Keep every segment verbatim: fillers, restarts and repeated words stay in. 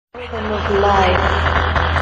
Rhythm of life.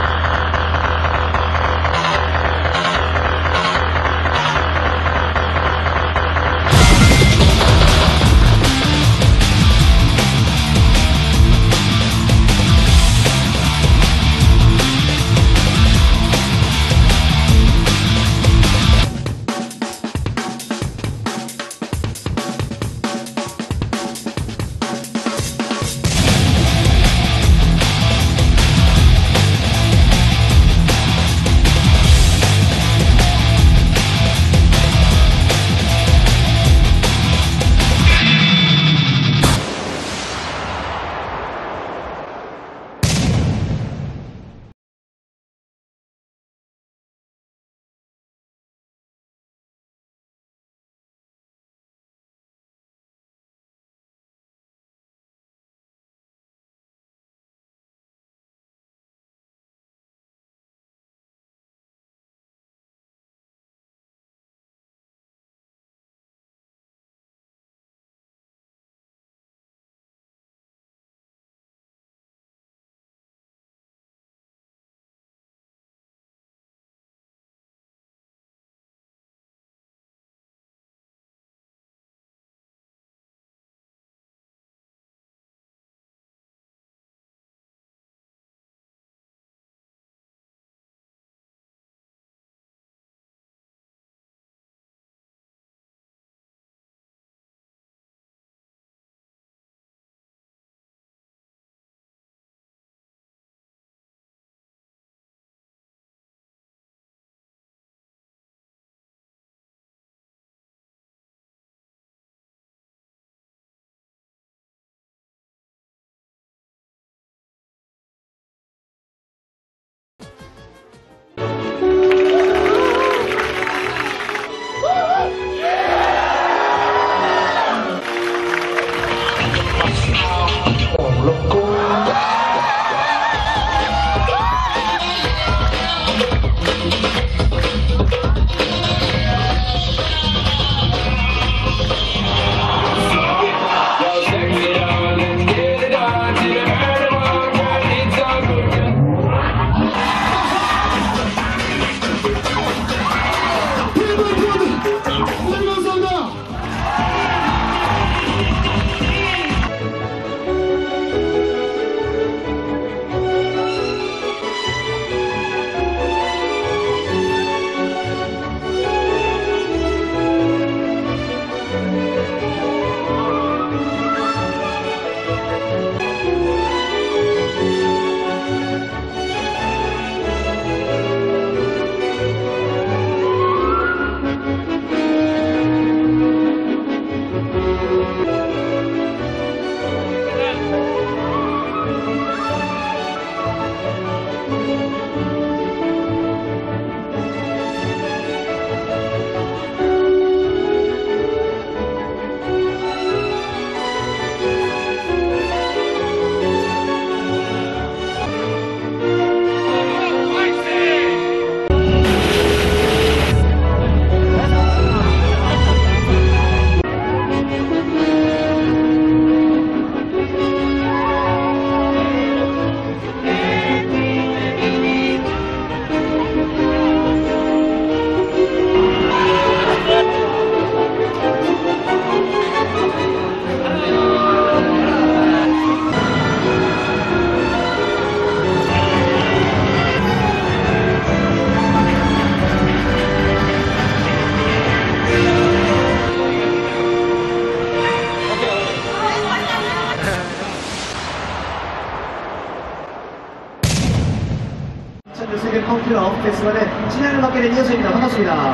세계 펑클럽 페스티벌의 진행을 맡게 된 이현수입니다. 반갑습니다.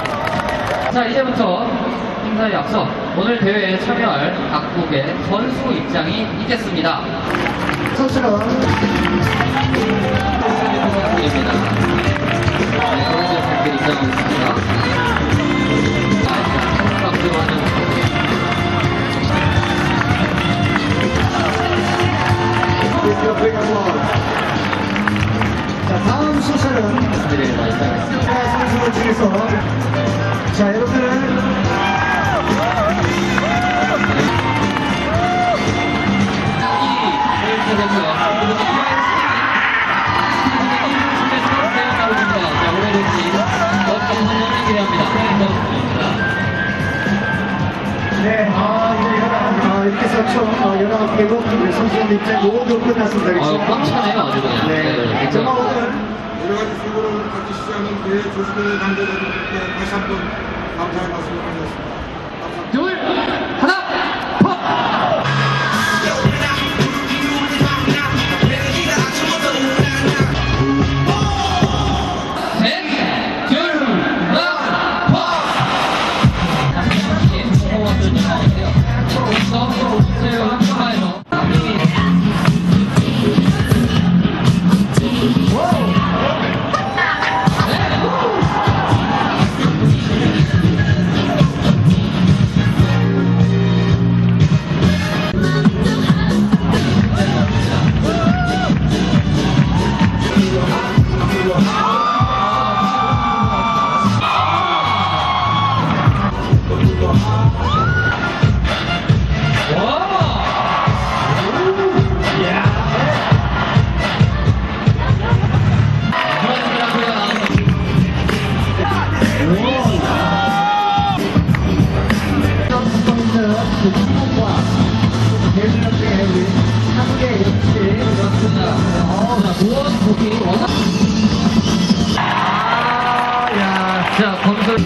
자, 이제부터 행사에 앞서 오늘 대회에 참여할 각국의 선수 입장이 있겠습니다. 선수는 선수입니다. 네, 선수들 입장이 있습니다. 박수로 환영합니다. 자, 다음 순서는 네, 맞습니다. 선수들 중에서 자, 여러분들 이 선수 그래서 총 어, 열아홉 개국 선수들 입장 모두 끝났습니다. 아유, 꽉 차네요, 아주 그냥. 네. 네, 정말 오늘 여러 가지 수고를 같이 시작하는 기회 주시는 관계자들께 다시 한번 감사의 말씀을 드리겠습니다. 감사합니다. 둘, 하나, 퍽! 셋, 둘, 하나, 퍽! 다시 한번 퍼포먼스를 진행하는데요. 여기서 제일 한가마에서 남이 자, 검술.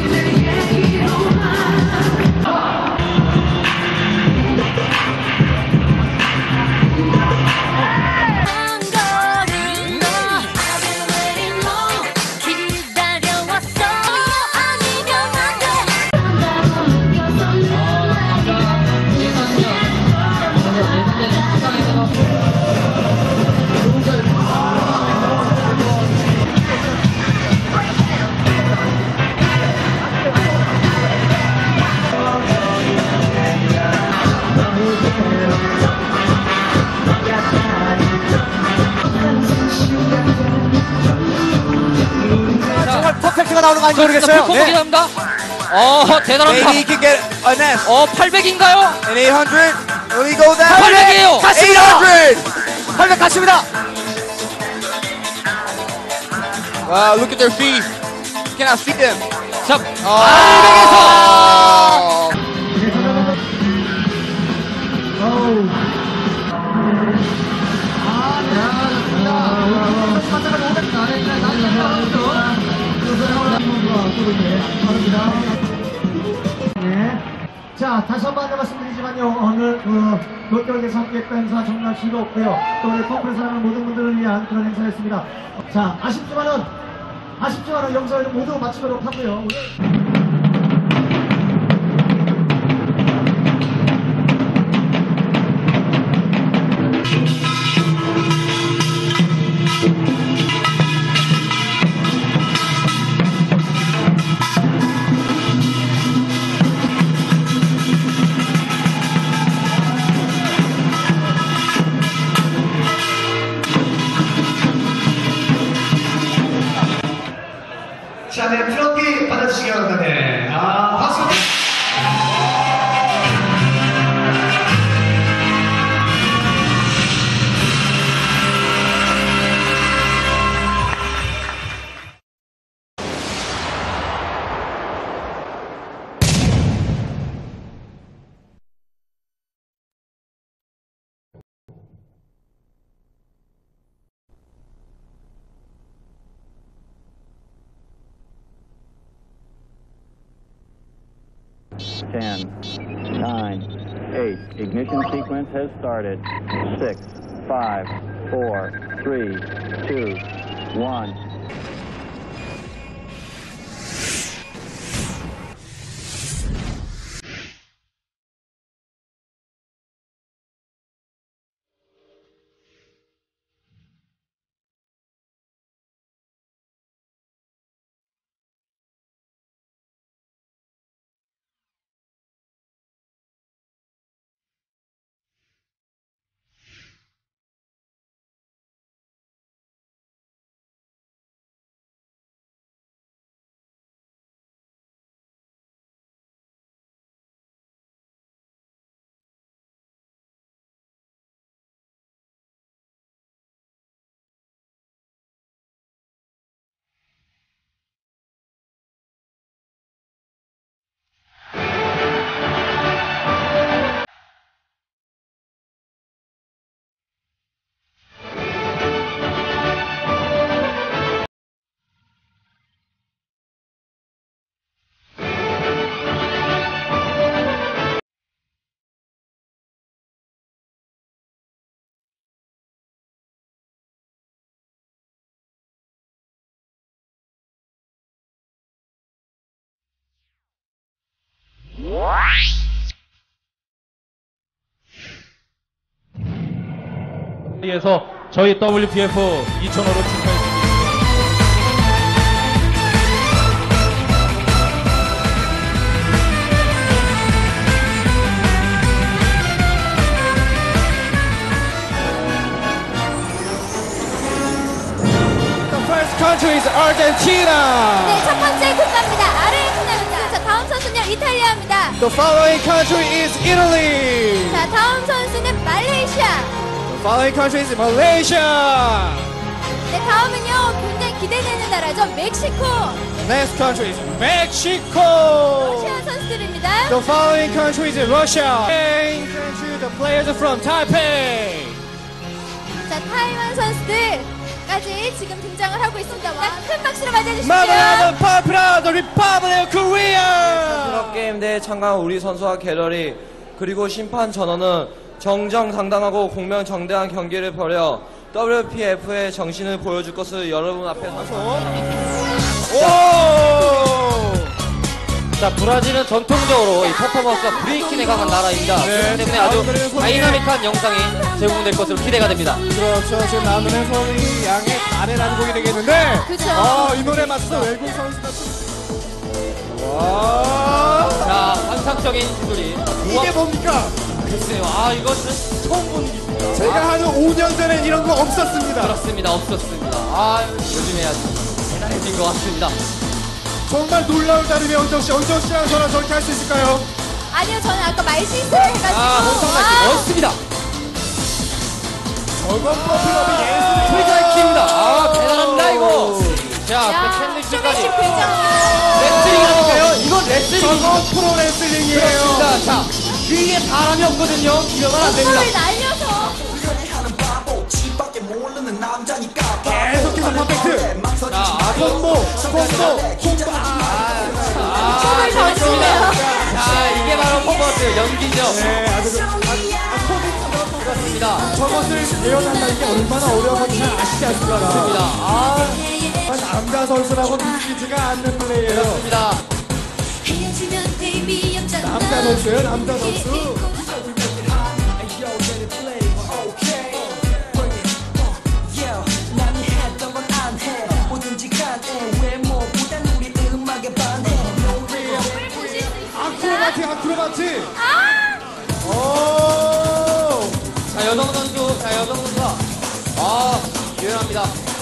정말 퍼펙트가 나오는 거 아닌지 모르겠어요. 네. 합니다. 어, 대단합니다. Maybe he can get a nest. 어, 팔백인가요? An eight hundred. Will he go down? 팔백이에요. eight hundred. 팔백 갔습니다. Wow, look at their feet. Cannot see them. 자, Oh. 팔백에서 어우. 네. 자, 다시 한 번 말씀드리지만요, 오늘 그 롯데월드에서 함께했던 행사 정말 즐거웠고요. 또 우리 컴플을 사랑하는 모든 분들을 위한 그런 행사였습니다. 자, 아쉽지만은 아쉽지만은 영상을 모두 마치도록 하고요. 자, 네, 트로피 받아주시기 바랍니다. 네. 아, 박수. ten, nine, eight. Ignition sequence has started. six, five, four, three, two, one. 자리에서 저희 더블유피에프 이천오로 축하했습니다. Country is Argentina. 네, 첫 번째 국가입니다. 아르헨티나입니다. 자, 다음 선수는 이탈리아입니다. The following country is Italy. 자, 다음 선수는 말레이시아. The following country is Malaysia. 네, 다음은요, 굉장히 기대되는 나라죠. 멕시코. Next country is Mexico. 러시아 선수들입니다. The following country is Russia. And the players are from Taipei. 자, 타이완 선수들까지 지금 등장을 하고 있습니다. 자, 큰 박수로 맞아주십시오. Mother Papua, the Republic of Korea. 트럭 게임 대회에 참가한 우리 선수와 갤러리 그리고 심판 전원은 정정당당하고 공명정대한 경기를 벌여 더블유피에프의 정신을 보여줄 것을 여러분 앞에 서서 오! 자, 브라질은 전통적으로 이 퍼포먼스가 브레이킹에 강한 나라입니다. 그렇기 때문에 아주 다이나믹한 영상이 제공될 것으로 기대가 됩니다. 그렇죠. 지금 나오는 해설이 양의 아래라는 곡이 되겠는데. 그쵸. 어, 이 노래 맞서 외국 선수가. 와. 자, 환상적인 기술이. 이게 뭡니까? 글쎄요. 아, 이것은 처음 보는 기술이다. 제가 한 오 년 전엔 이런 거 없었습니다. 그렇습니다. 없었습니다. 아, 요즘에 아주 대단해진 것 같습니다. 정말 놀라울 따름이 언정씨, 언정씨랑 저랑 저렇게 할 수 있을까요? 아니요, 저는 아까 말 실수를 해가지고. 아, 혼성말 와. 멋있습니다. 저건 퍼플업이 예술이 프리다이킹입니다. 아, 대단합니다, 이거. 자, 야, 백핸드킥까지. 쇼맨십 굉장히. 레슬링이라니까요? 이건 레슬링. 저건 프로레슬링이에요. 그렇습니다. 자, 위에 사람이 없거든요. 기억은 안 됩니다. 손을 날려서. 계속해서 퍼펙트. 자, 콤보, 콤보, 콤보. 아, 손을 던지네요. 자, 이게 바로 퍼포먼스 연기죠. 네, 아주 그, 아, 아, 퍼펙트. 그렇습니다. 저것을 예언한다는 게 얼마나 어려운 건지 잘 아시지 않습니까? 그렇습니다. 아, 남자 선수라고 믿기지가 않는 플레이예요. 그렇습니다. 남자 선수예요, 남자 선수. 아크로바티, 아크로바티. 오. 자, 여성 선수, 자, 여성 선수가. 아, 유연합니다.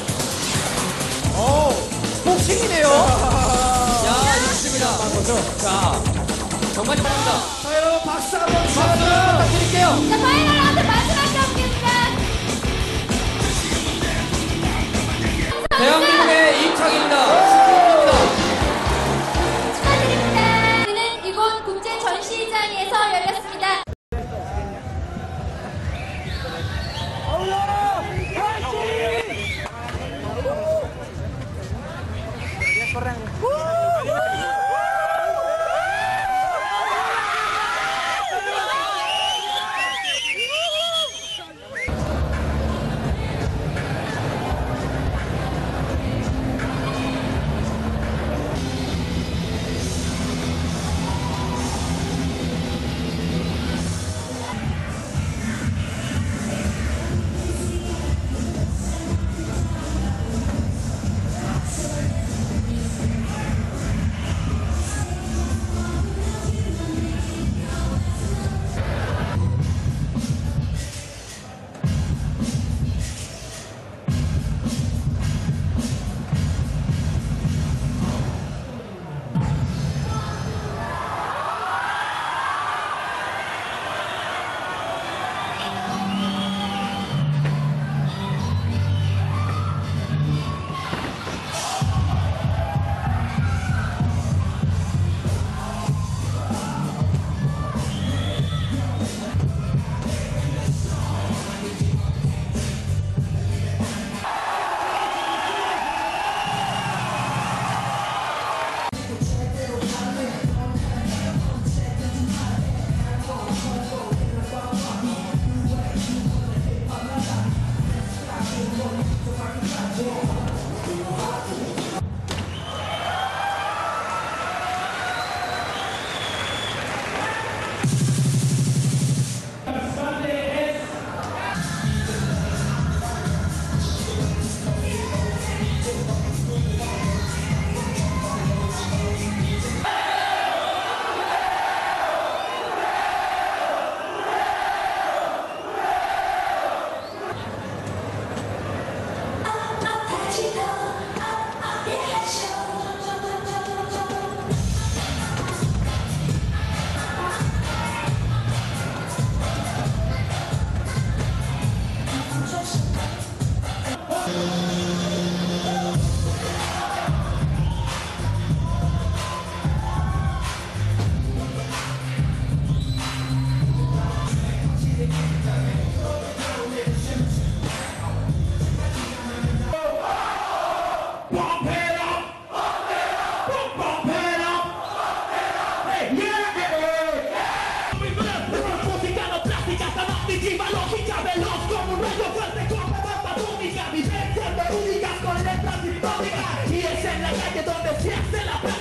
오. 복싱이네요. 야, 좋습니다. 자, 정말 좋습니다. 자, 여러분 박수 한번 박수 주세요. 부탁드릴게요. 자, 파이널 라운드 마지막 경기입니다. 대한민국의 임창입니다. 축하드립니다. 오늘은 이곳 국제 전시장에서 열렸습니다.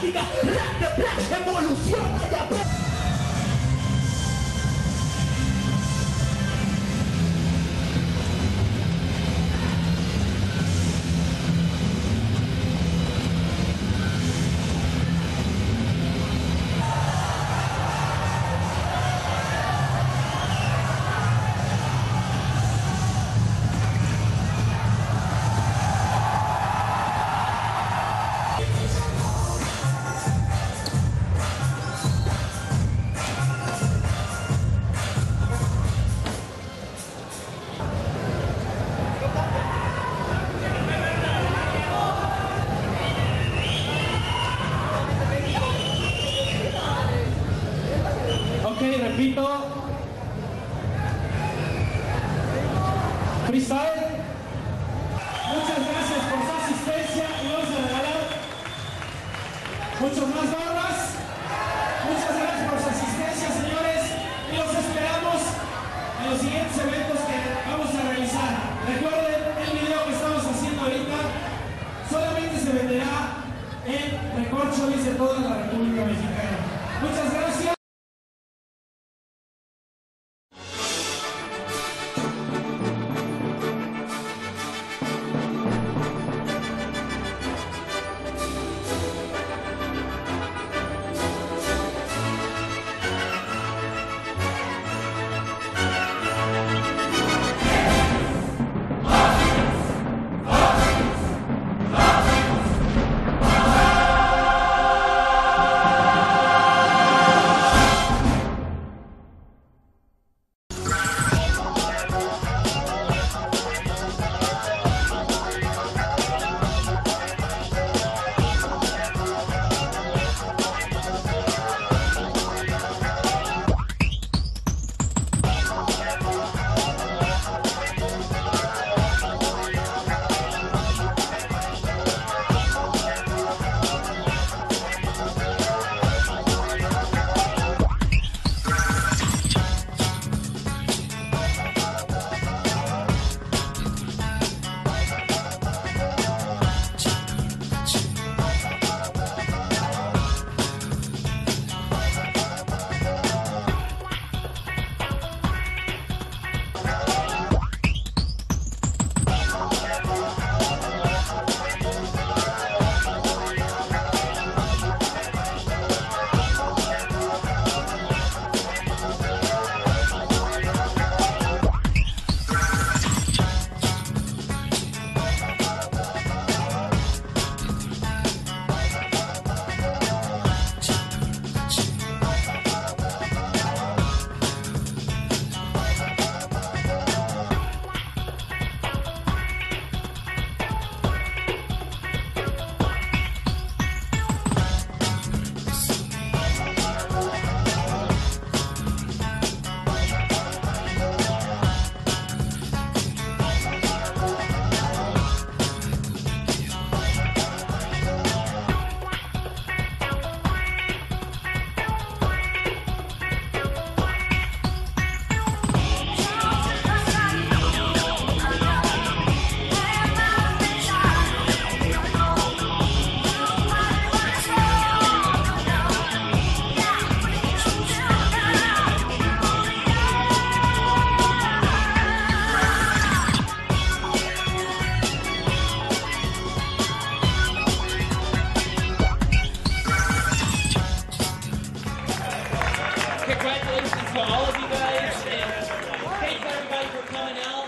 plástica, rap de plástica, evolución allá. Repito, freestyle. Muchas gracias por su asistencia y vamos a regalar muchos más barras. Muchas gracias por su asistencia, señores, y los esperamos en los siguientes eventos que vamos a realizar. Recuerden, el video que estamos haciendo ahorita solamente se venderá en recorcholis de toda la República Mexicana. Muchas gracias. Congratulations to all of you guys, and thanks everybody for coming out.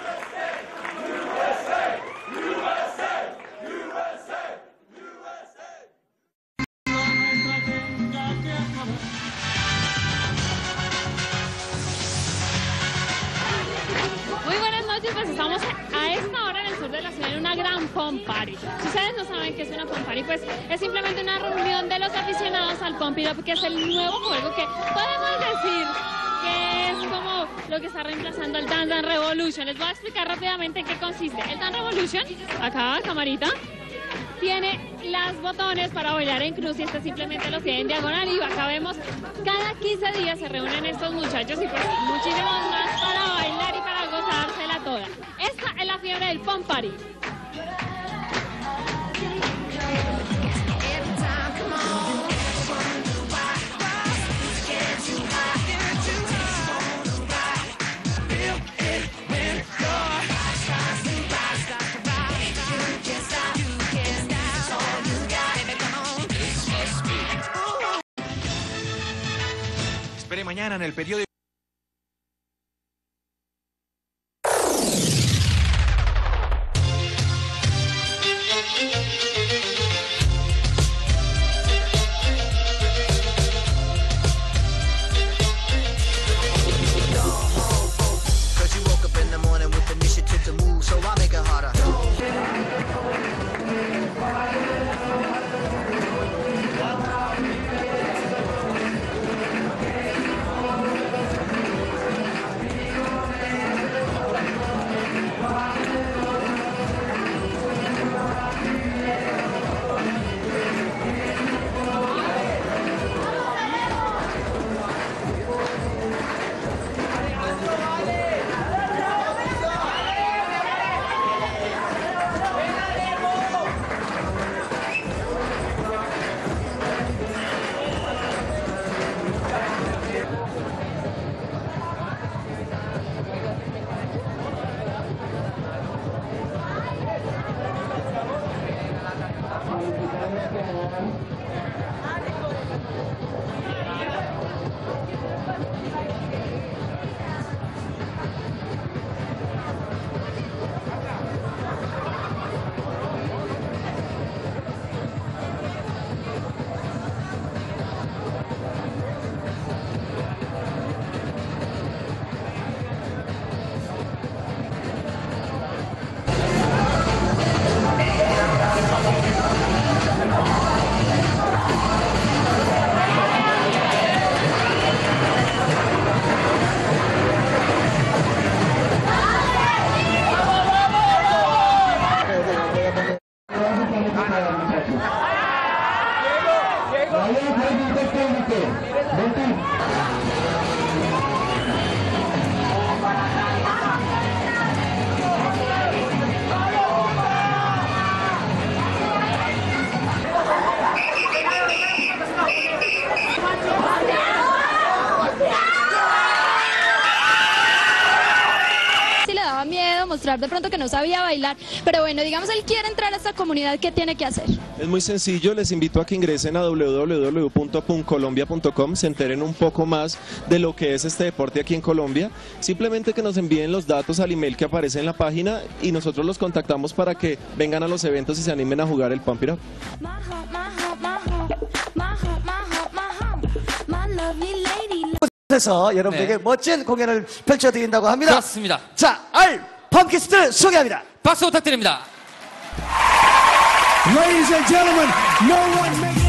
Muy buenas noches, pues estamos a esta hora en el sur de la ciudad en una gran Pump Party. Si ustedes no saben qué es una Pump Party, pues es simplemente una reunión de los aficionados al Pump It Up, que es el nuevo juego que podemos decir que es como lo que está reemplazando al Dance Dance Revolution. Les voy a explicar rápidamente en qué consiste. El Dance Revolution, acá, camarita, tiene los botones para bailar en cruz y este simplemente lo tiene en diagonal, y acá vemos cada quince días se reúnen estos muchachos y pues muchísimos más para bailar y para gozársela toda. Esta es la fiebre del Pump Party. mañana en el periódico. Mostrar de pronto que no sabía bailar, pero bueno, digamos, él quiere entrar a esta comunidad, ¿qué tiene que hacer? Es muy sencillo, les invito a que ingresen a w w w punto puncolombia punto com, se enteren un poco más de lo que es este deporte aquí en Colombia, simplemente que nos envíen los datos al email que aparece en la página y nosotros los contactamos para que vengan a los eventos y se animen a jugar el Pump It Up. 그래서 여러분에게 네. 멋진 공연을 펼쳐드린다고 합니다. 그렇습니다. 자, 알 펌키스트를 소개합니다. 박수 부탁드립니다. Ladies and gentlemen, no one makes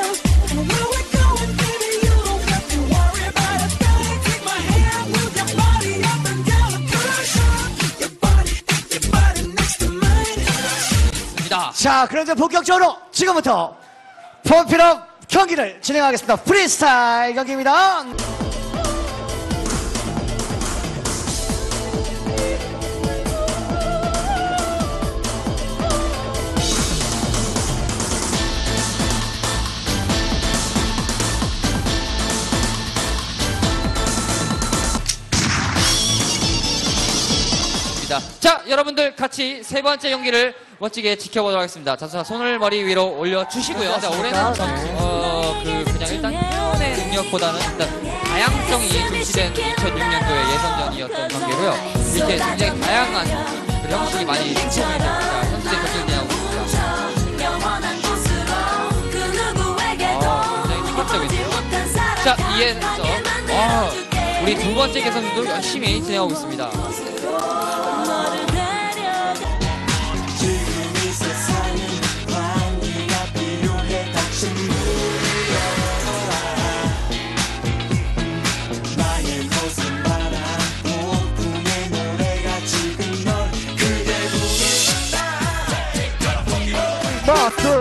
자, 그럼 이제 본격적으로 지금부터 펌핏업 경기를 진행하겠습니다. 프리스타일 경기입니다. 자, 여러분들 같이 세 번째 경기를 멋지게 지켜보도록 하겠습니다. 자, 손을 머리 위로 올려주시고요. 자, 올해는 전, 어, 그, 그냥 일단 표현의 능력보다는 일단 다양성이 중시된 이천육 년도의 예선전이었던 경기고요. 이렇게 굉장히 다양한 그 형식이 많이 추천이 됩니다. 선수들이 결정되냐고 있습니다. 어, 굉장히 충격적이네요. 자, 이에서, 와, 우리 두 번째 개선도 열심히 진행하고 있습니다. 마스터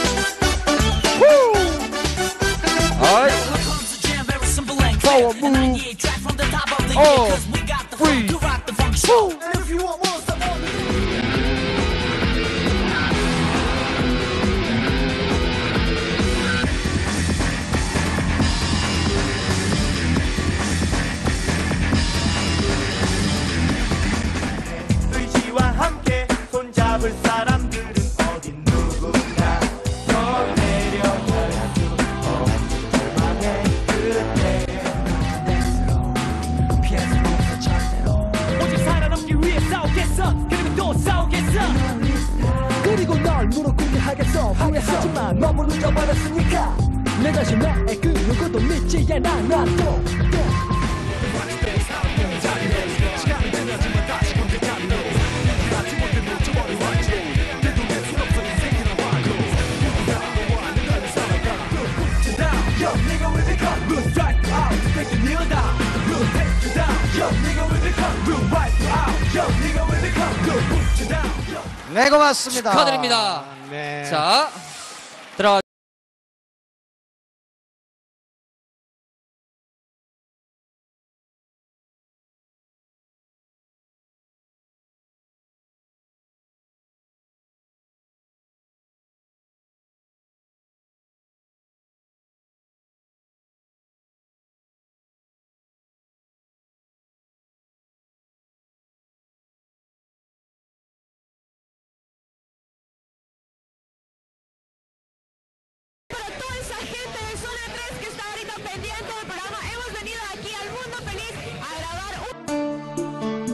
alright power move all free Woo. If you want more stuff on 의지와 함께 손잡을 사람들은 어딘 누구나 왔으니까 내 자신 나의 그 누구도 믿지 않아 나도 시간이 되면 다시 공격하는 너 나지 못해 놓쳐버린 완전 내도 내 손 없어 인생이란 완전 너와 내가 내 살아가 Put you down Yo nigga we become We'll strike out Take you kneel down We'll take you down Yo nigga we become We'll wipe you out Yo nigga we become We'll put you down 네, 고맙습니다. 축하드립니다. 네. 자, 들어가. Para toda esa gente de Zona tres que está ahorita pendiente del programa, hemos venido aquí al Mundo Feliz a grabar un...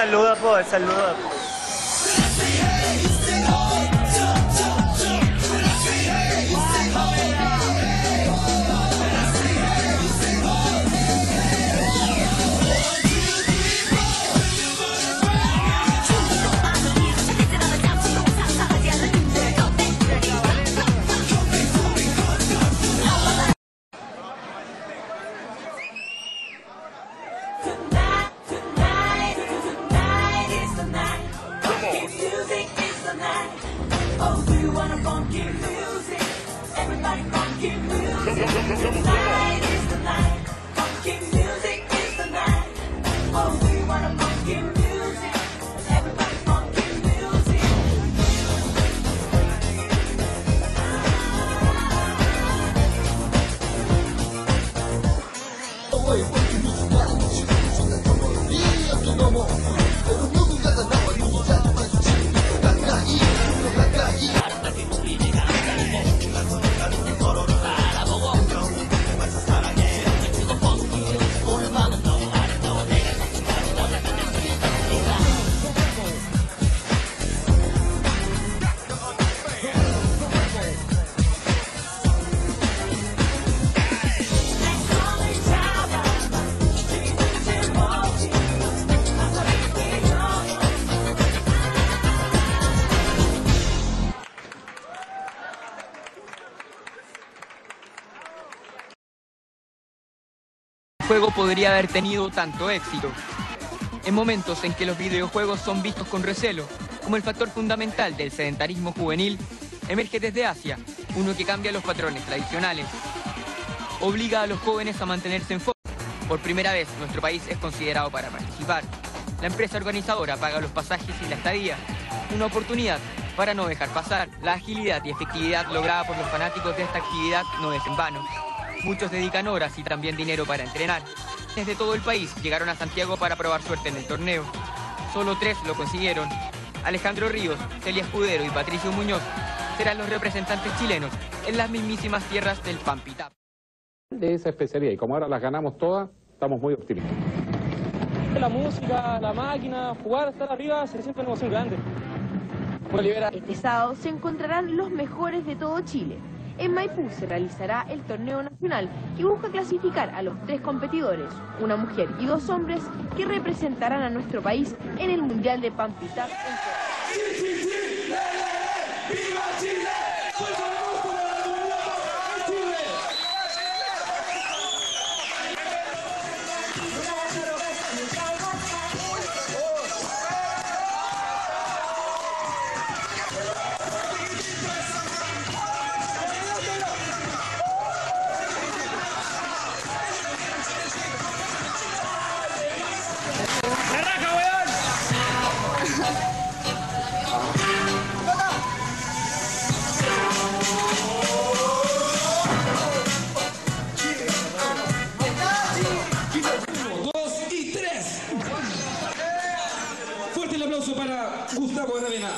saluda pues, saluda. El juego podría haber tenido tanto éxito. En momentos en que los videojuegos son vistos con recelo, como el factor fundamental del sedentarismo juvenil, emerge desde Asia uno que cambia los patrones tradicionales. Obliga a los jóvenes a mantenerse en forma. Por primera vez, nuestro país es considerado para participar. La empresa organizadora paga los pasajes y la estadía. Una oportunidad para no dejar pasar. La agilidad y efectividad lograda por los fanáticos de esta actividad no es en vano. Muchos dedican horas y también dinero para entrenar. Desde todo el país llegaron a Santiago para probar suerte en el torneo. Solo tres lo consiguieron. Alejandro Ríos, Celia Escudero y Patricio Muñoz serán los representantes chilenos en las mismísimas tierras del Pampitap. De esa especialidad, y como ahora las ganamos todas, estamos muy optimistas. La música, la máquina, jugar, estar arriba, se siente una emoción grande. Este sábado se encontrarán los mejores de todo Chile. En Maipú se realizará el torneo nacional que busca clasificar a los tres competidores, una mujer y dos hombres, que representarán a nuestro país en el Mundial de Pampitap. Fuerte el aplauso para Gustavo Aravena.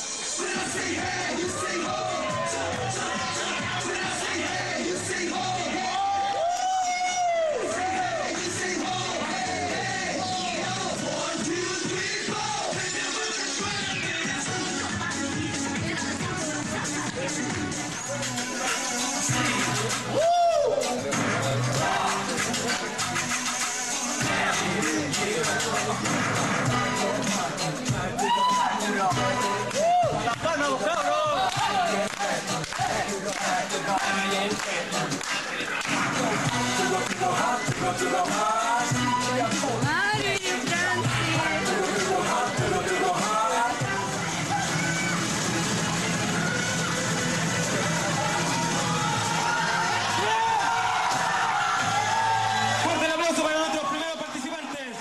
Fuerte el aplauso para nuestros primeros participantes.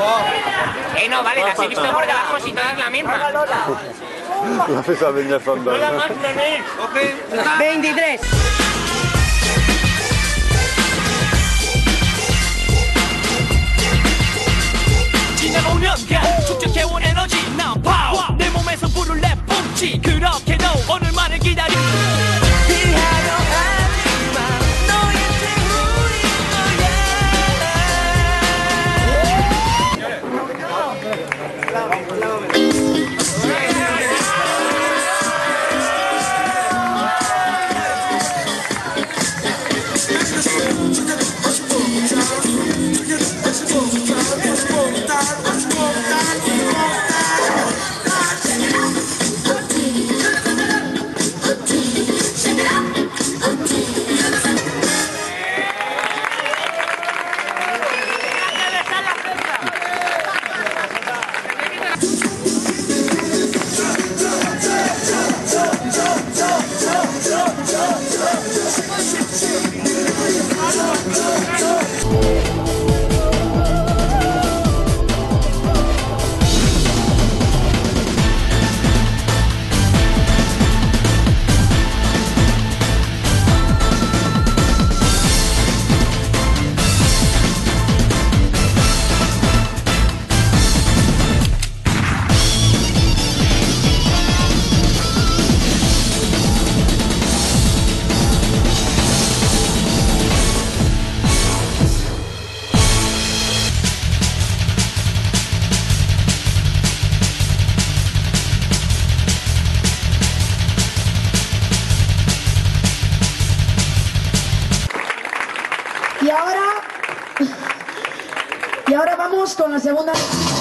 Eh, no, vale, las he visto por debajo, si todas la misma. Las pesadillas son dos. veintitrés. 지나가 오 년간 축적해온 에너지 난 파워 내 몸에서 불을 내뿜지 그렇게도 오늘만을 기다리 피하려 하지만 너의 태우인 Y ahora, y ahora vamos con la segunda.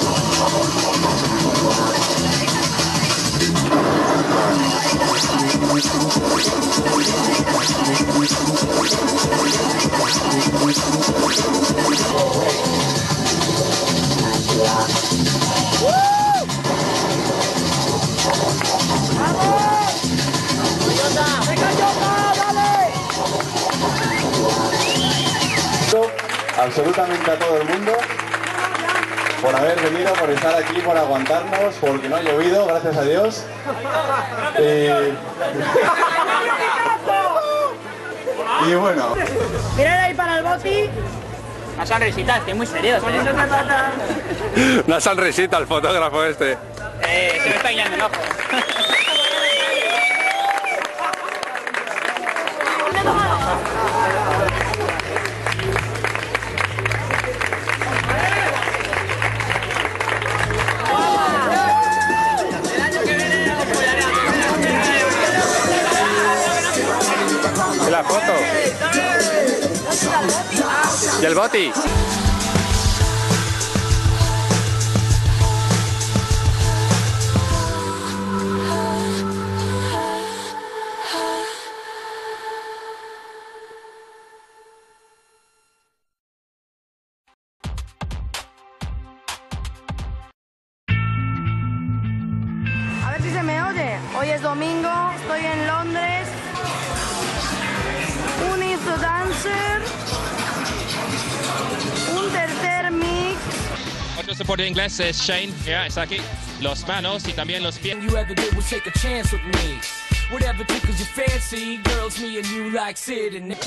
Absolutamente a todo el mundo por haber venido, por estar aquí, por aguantarnos, porque no ha llovido, gracias a Dios. Eh... y bueno. Mirad ahí para el boti. Una sonrisita, estoy muy serio. ¿eh? Una sonrisita al fotógrafo este. Eh, se me está guiando el ojo. La foto. Y el boti. A ver si se me oye. Hoy es domingo, estoy en Londres. Un Insta Dancer. Un tercer mix. Otro soporte inglés es Shane, yeah, está aquí. Los manos y también los pies. You ever did was take a chance with me. Whatever tickles your fancy, girls, me and you like sitting there.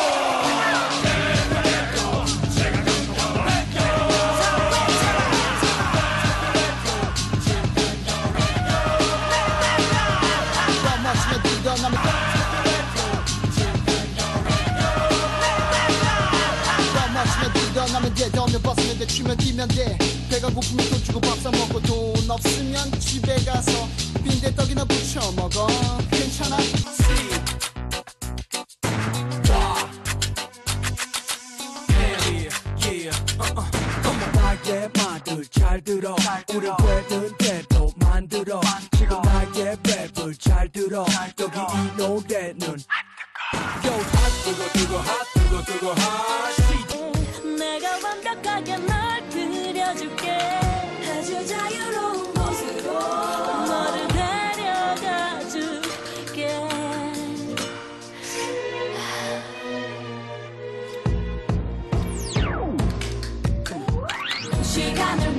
나면 돼 덤벼 벗으면 돼 추면 뛰면 돼 배가 고프면 돈 주고 밥 사 먹고 돈 없으면 집에 가서 빈대떡이나 부쳐 먹어 괜찮아 나의 말들 잘 들어 우리 되는 대로 만들어 지금 나의 랩을 잘 들어 여기 이 노래는 Yo 핫 뜨거 뜨거 핫 뜨거 뜨거 핫 내가 완벽하게 널 그려줄게 아주 자유로운 곳으로 너를 데려가 줄게 시간을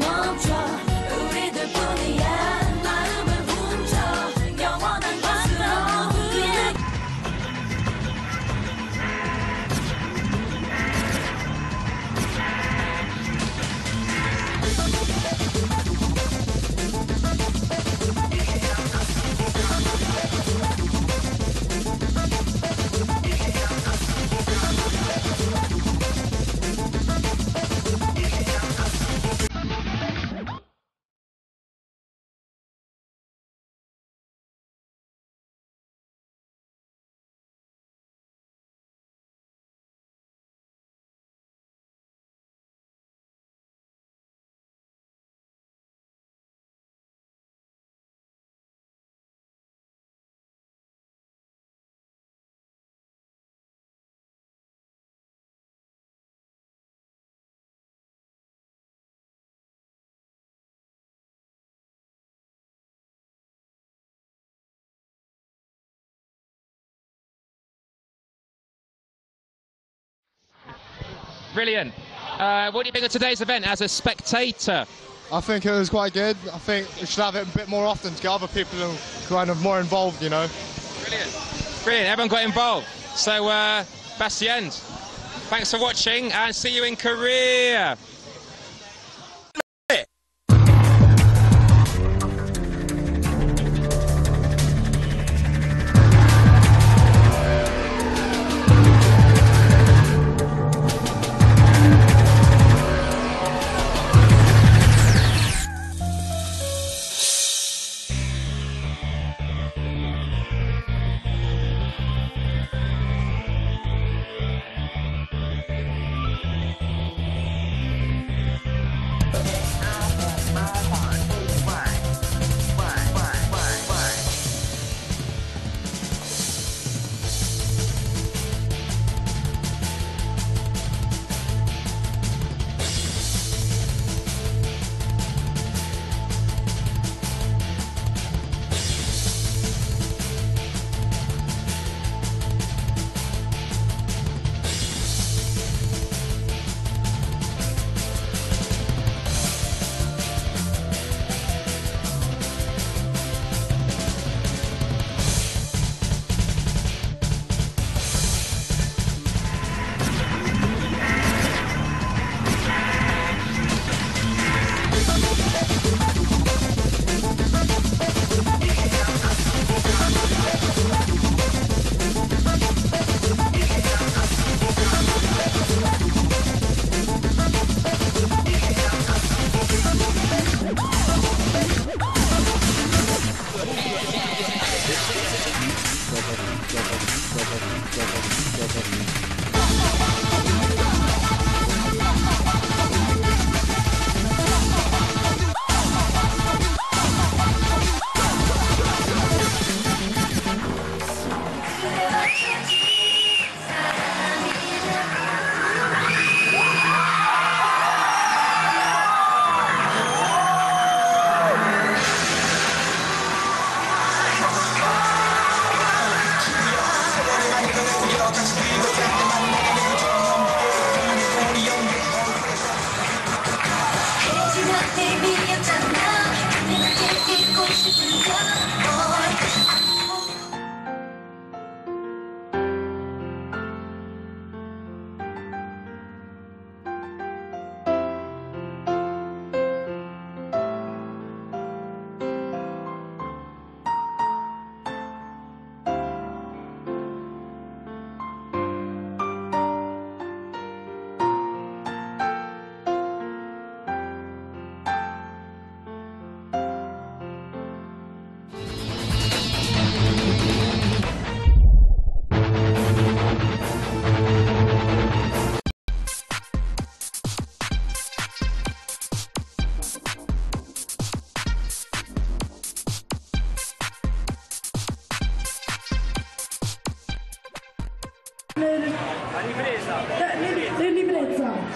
Brilliant. Uh, what do you think of today's event as a spectator? I think it was quite good. I think we should have it a bit more often to get other people kind of more involved, you know. Brilliant. Brilliant. Everyone got involved. So, uh, Bastien, thanks for watching and see you in Korea. La ripresa. Eh, ripresa.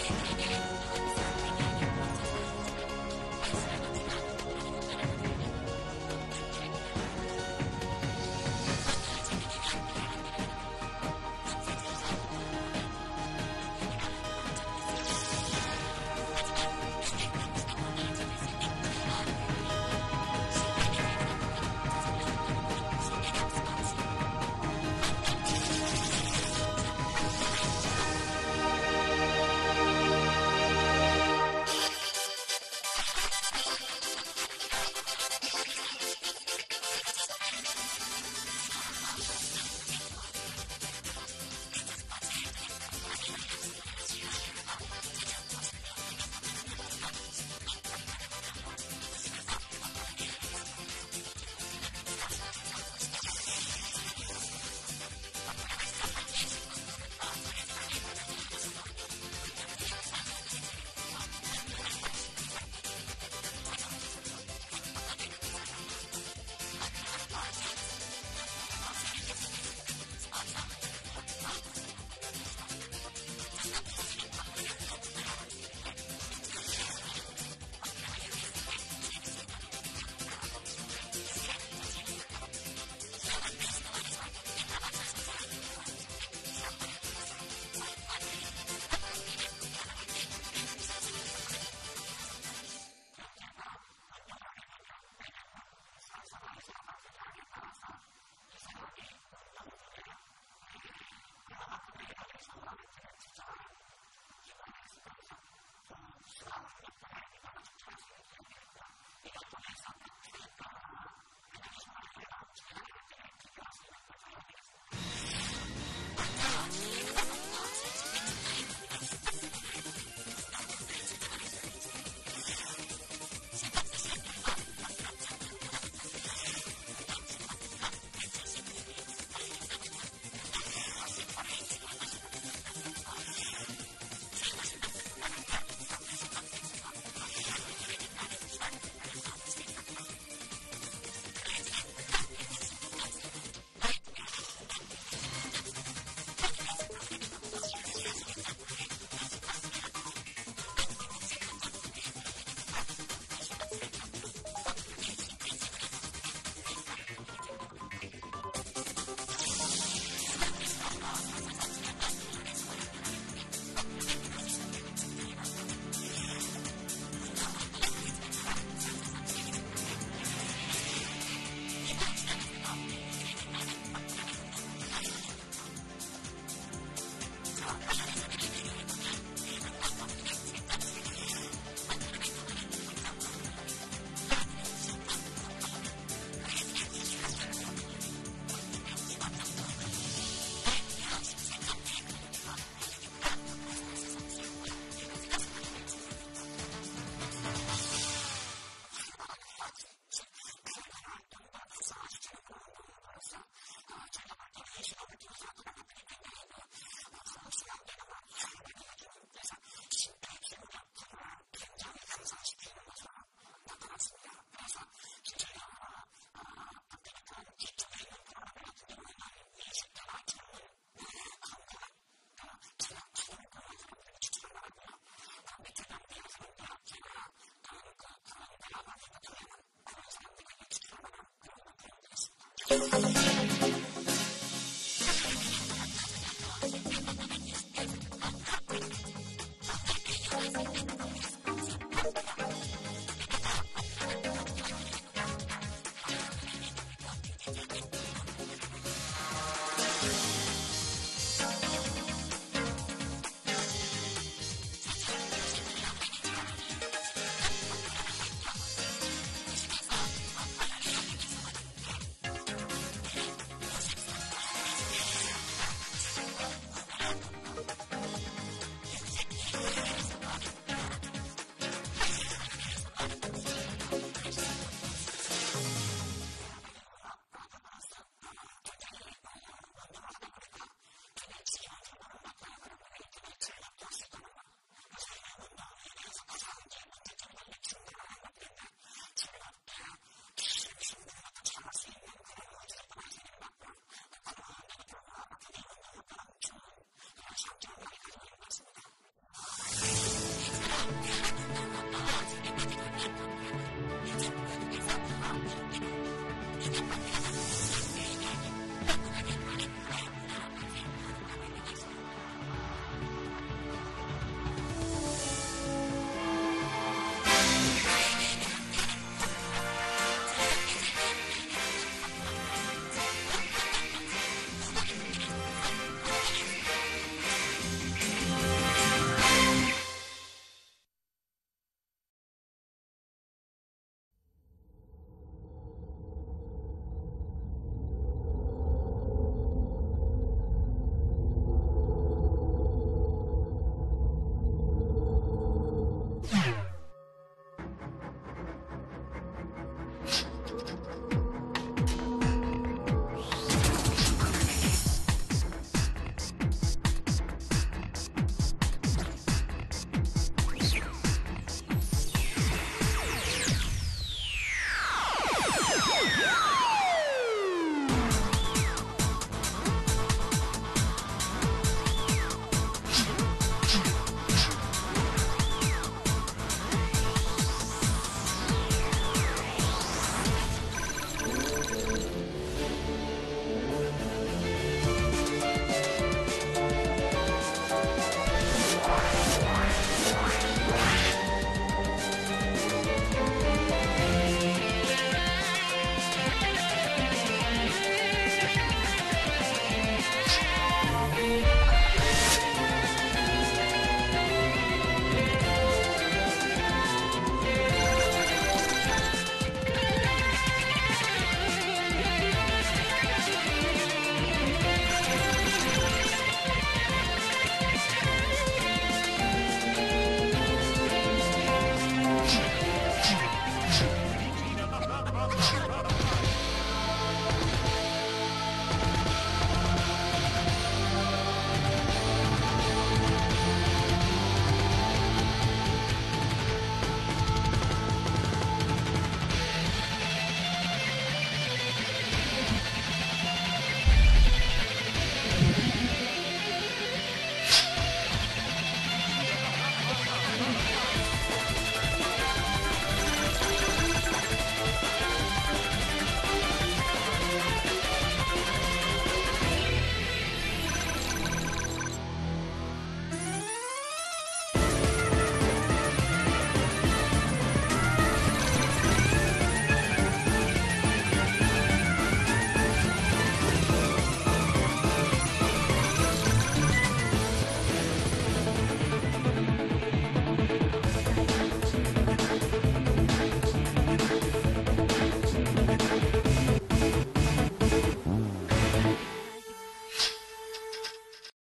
Thank you.